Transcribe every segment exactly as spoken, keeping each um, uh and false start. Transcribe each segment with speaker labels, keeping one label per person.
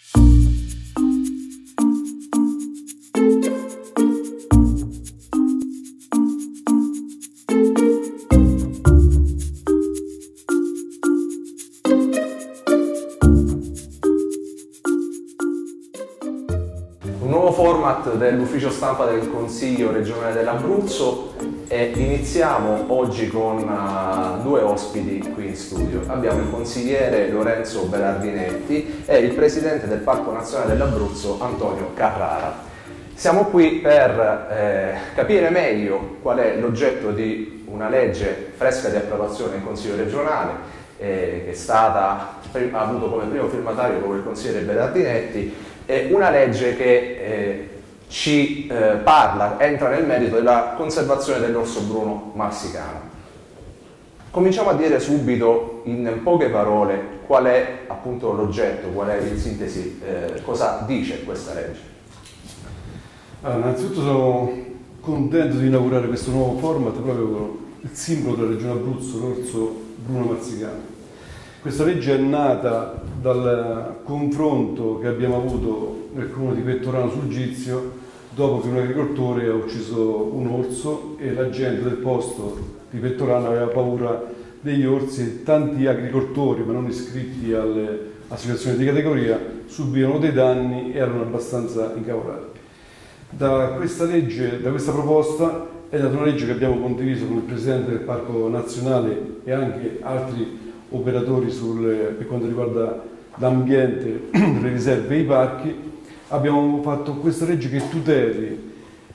Speaker 1: Un nuovo format dell'ufficio stampa del Consiglio regionale dell'Abruzzo e iniziamo oggi con uh, due ospiti qui in studio. Abbiamo il consigliere Lorenzo Berardinetti e il presidente del Parco Nazionale dell'Abruzzo Antonio Carrara. Siamo qui per eh, capire meglio qual è l'oggetto di una legge fresca di approvazione in Consiglio regionale eh, che è stata, ha avuto come primo firmatario proprio il consigliere Berardinetti. È una legge che eh, ci eh, parla, entra nel merito della conservazione dell'orso bruno marsicano. Cominciamo a dire subito in poche parole qual è appunto l'oggetto, qual è in sintesi, eh, cosa dice questa legge.
Speaker 2: Allora, innanzitutto sono contento di inaugurare questo nuovo format proprio con il simbolo della regione Abruzzo, l'orso bruno marsicano. Questa legge è nata dal confronto che abbiamo avuto nel comune di Pettorano sul Gizio dopo che un agricoltore ha ucciso un orso e la gente del posto di Pettorano aveva paura degli orsi e tanti agricoltori, ma non iscritti alle associazioni di categoria, subivano dei danni e erano abbastanza incavolati. Da questa legge, da questa proposta è nata una legge che abbiamo condiviso con il Presidente del Parco Nazionale e anche altri operatori sul, per quanto riguarda l'ambiente, le riserve e i parchi. Abbiamo fatto questa legge che tuteli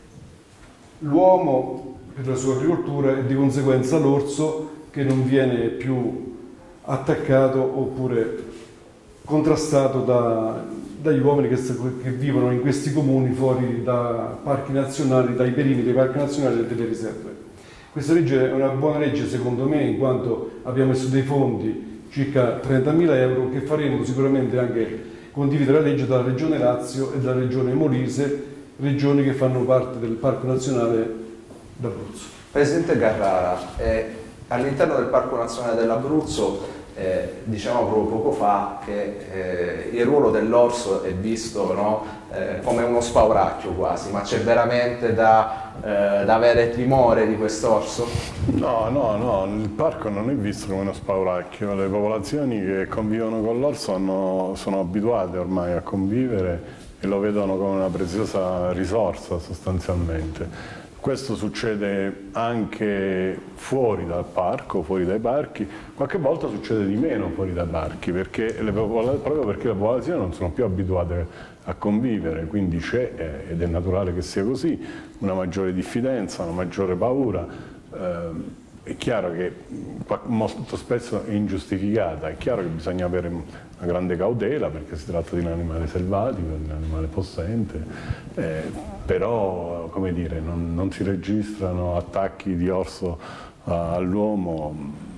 Speaker 2: l'uomo per la sua agricoltura e di conseguenza l'orso che non viene più attaccato oppure contrastato da, dagli uomini che, che vivono in questi comuni fuori da parchi nazionali, dai perimetri dei parchi nazionali e delle riserve. Questa legge è una buona legge secondo me, in quanto abbiamo messo dei fondi, circa trentamila euro, che faremo sicuramente anche condividere la legge dalla Regione Lazio e dalla Regione Molise, regioni che fanno parte del Parco Nazionale d'Abruzzo.
Speaker 1: Presidente Carrara, eh, all'interno del Parco Nazionale dell'Abruzzo eh, diciamo proprio poco fa che eh, il ruolo dell'orso è visto, no, eh, come uno spauracchio quasi, ma c'è veramente da... Eh, da avere timore di quest'orso?
Speaker 3: No, no, no, il parco non è visto come uno spauracchio, le popolazioni che convivono con l'orso sono abituate ormai a convivere e lo vedono come una preziosa risorsa sostanzialmente. Questo succede anche fuori dal parco, fuori dai parchi, qualche volta succede di meno fuori dai parchi, perché le proprio perché le popolazioni non sono più abituate a convivere, quindi c'è, ed è naturale che sia così, una maggiore diffidenza, una maggiore paura. Eh, è chiaro che molto spesso è ingiustificata, è chiaro che bisogna avere una grande cautela perché si tratta di un animale selvatico, di un animale possente, eh, però come dire, non, non si registrano attacchi di orso uh, all'uomo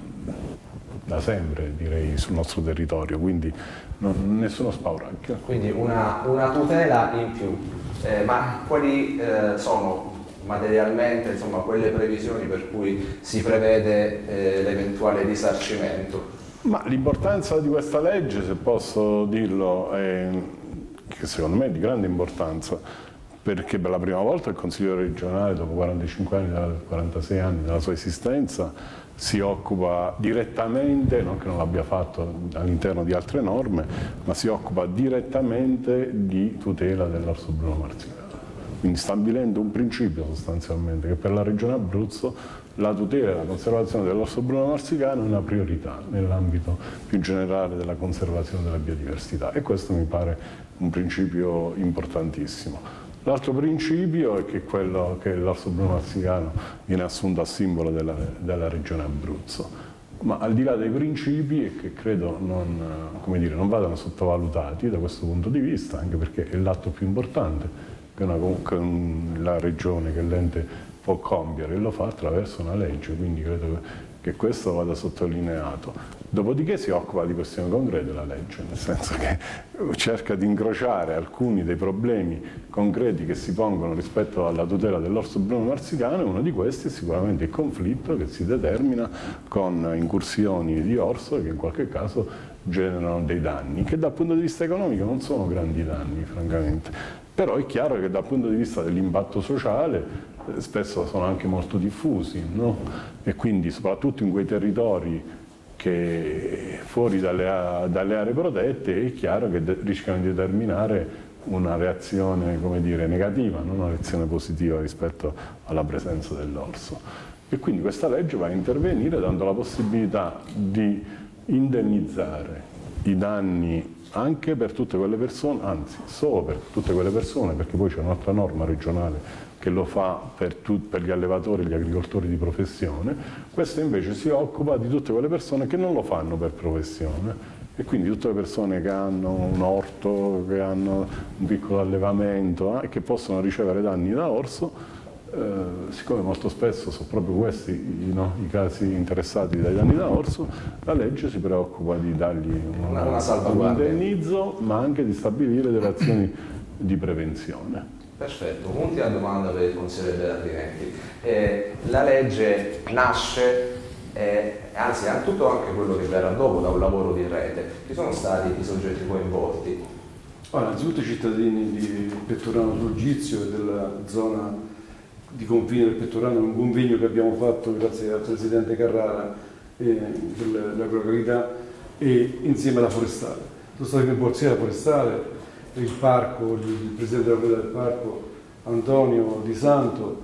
Speaker 3: da sempre, direi, sul nostro territorio, quindi non, nessuno spauracchio.
Speaker 1: Quindi una, una tutela in più, eh, ma quali eh, sono materialmente, insomma, quelle previsioni per cui si prevede eh, l'eventuale risarcimento?
Speaker 3: Ma l'importanza di questa legge, se posso dirlo, è, che secondo me è di grande importanza, perché per la prima volta il Consiglio regionale, dopo quarantacinque anni, quarantasei anni della sua esistenza, si occupa direttamente, non che non l'abbia fatto all'interno di altre norme, ma si occupa direttamente di tutela dell'orso bruno marsicano. Quindi stabilendo un principio sostanzialmente che per la regione Abruzzo la tutela e la conservazione dell'orso bruno marsicano è una priorità nell'ambito più generale della conservazione della biodiversità, e questo mi pare un principio importantissimo. L'altro principio è che quello che l'orso bruno marsicano viene assunto a simbolo della, della regione Abruzzo, ma al di là dei principi, e che credo non, come dire, non vadano sottovalutati da questo punto di vista, anche perché è l'atto più importante che, una, che la regione, che l'ente può compiere, e lo fa attraverso una legge, quindi credo che, che questo vada sottolineato. Dopodiché si occupa di questioni concrete la legge, nel senso che cerca di incrociare alcuni dei problemi concreti che si pongono rispetto alla tutela dell'orso bruno marsicano, e uno di questi è sicuramente il conflitto che si determina con incursioni di orso che in qualche caso generano dei danni, che dal punto di vista economico non sono grandi danni, francamente. Però è chiaro che dal punto di vista dell'impatto sociale eh, spesso sono anche molto diffusi, no? E quindi soprattutto in quei territori che fuori dalle, dalle aree protette è chiaro che rischiano di determinare una reazione, come dire, negativa, non una reazione positiva rispetto alla presenza dell'orso. E quindi questa legge va a intervenire dando la possibilità di indennizzare i danni anche per tutte quelle persone, anzi solo per tutte quelle persone, perché poi c'è un'altra norma regionale che lo fa per, tu, per gli allevatori e gli agricoltori di professione. Questa invece si occupa di tutte quelle persone che non lo fanno per professione, e quindi tutte le persone che hanno un orto, che hanno un piccolo allevamento e eh, che possono ricevere danni da orso. Eh, siccome molto spesso sono proprio questi i, no, i casi interessati dai danni da orso, la legge si preoccupa di dargli una,
Speaker 1: una salvaguardia,
Speaker 3: un indennizzo, ma anche di stabilire delle azioni di prevenzione.
Speaker 1: Perfetto, un'ultima domanda per il consigliere Berardinetti. Eh, la legge nasce, eh, anzi è tutto anche quello che verrà dopo, da un lavoro di rete. Chi sono stati i soggetti coinvolti?
Speaker 2: Allora, innanzitutto i cittadini di Pettorano sul Gizio e della zona di confine del Pettorano, un convegno che abbiamo fatto grazie al Presidente Carrara eh, della località e insieme alla Forestale. Sono stati coinvolti sia la Forestale, il Parco, il Presidente della proprietà del Parco Antonio Di Santo,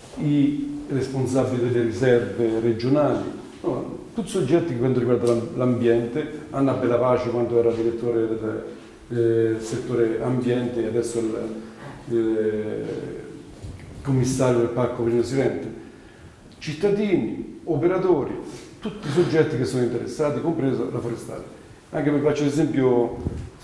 Speaker 2: i responsabili delle riserve regionali, no, tutti soggetti che quanto riguarda l'ambiente, Anna Bellapace quando era direttore del eh, settore ambiente e adesso il eh, commissario del Parco Prenio Sirente, cittadini, operatori, tutti i soggetti che sono interessati, compreso la Forestale. Anche per faccio l'esempio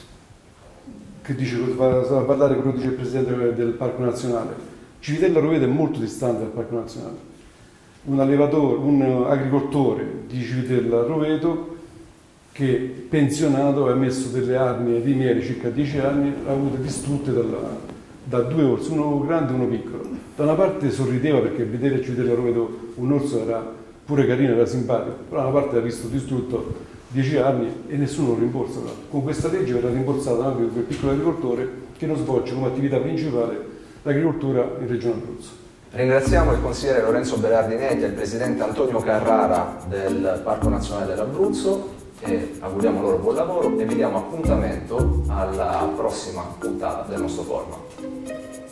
Speaker 2: che dice, va a parlare quello che dice il Presidente del Parco Nazionale. Civitella Roveto è molto distante dal Parco Nazionale. Un allevatore, un agricoltore di Civitella Roveto che pensionato ha messo delle arnie di miele circa dieci anni, ha avuto distrutte dalla, da due orsi, uno grande e uno piccolo. Da una parte sorrideva perché vedere Civitella Roveto un orso era pure carino, era simpatico, però da una parte ha visto distrutto dieci anni e nessuno lo rimborsa. Con questa legge verrà rimborsato anche quel piccolo agricoltore che non svolge come attività principale l'agricoltura in Regione Abruzzo.
Speaker 1: Ringraziamo il consigliere Lorenzo Berardinetti e il presidente Antonio Carrara del Parco Nazionale dell'Abruzzo e auguriamo loro buon lavoro e vi diamo appuntamento alla prossima puntata del nostro forum.